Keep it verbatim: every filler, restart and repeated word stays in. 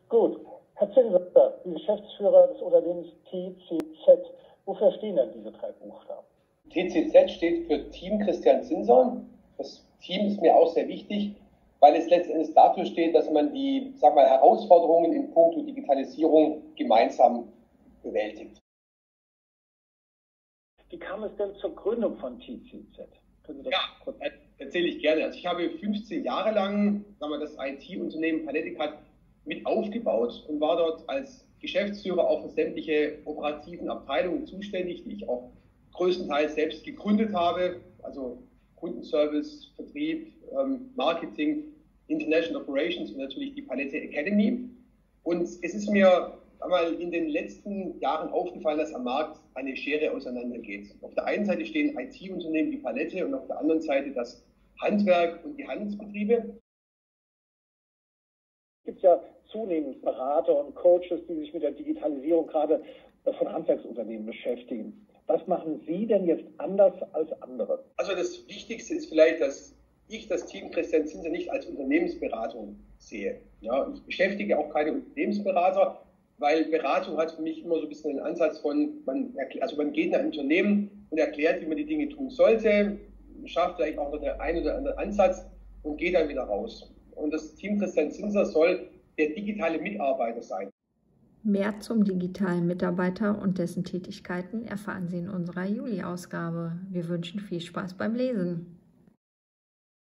Gut. Herr Zinser, die Geschäftsführer des Unternehmens T C Z, wofür stehen denn diese drei Buchstaben? T C Z steht für Team Christian Zinser. Das Team ist mir auch sehr wichtig, weil es letztendlich dafür steht, dass man die, sag mal, Herausforderungen in puncto Digitalisierung gemeinsam bewältigt. Wie kam es denn zur Gründung von T C Z? Können Sie das ja, kurz erzähle ich gerne. Also ich habe fünfzehn Jahre lang, sagen wir, das I T-Unternehmen Paletic mit aufgebaut und war dort als Geschäftsführer auch für sämtliche operativen Abteilungen zuständig, die ich auch größtenteils selbst gegründet habe, also Kundenservice, Vertrieb, Marketing, International Operations und natürlich die Palette Academy. Und es ist mir einmal in den letzten Jahren aufgefallen, dass am Markt eine Schere auseinandergeht. Auf der einen Seite stehen I T-Unternehmen wie Palette und auf der anderen Seite das Handwerk und die Handelsbetriebe. Es gibt ja zunehmend Berater und Coaches, die sich mit der Digitalisierung gerade von Handwerksunternehmen beschäftigen. Was machen Sie denn jetzt anders als andere? Also das Wichtigste ist vielleicht, dass ich das Team Christian Zinser nicht als Unternehmensberatung sehe. Ja, ich beschäftige auch keine Unternehmensberater, weil Beratung hat für mich immer so ein bisschen den Ansatz von, man, also man geht in ein Unternehmen und erklärt, wie man die Dinge tun sollte, schafft vielleicht auch noch den einen oder anderen Ansatz und geht dann wieder raus. Und das Team Christian Zinser soll der digitale Mitarbeiter sein. Mehr zum digitalen Mitarbeiter und dessen Tätigkeiten erfahren Sie in unserer Juli-Ausgabe. Wir wünschen viel Spaß beim Lesen.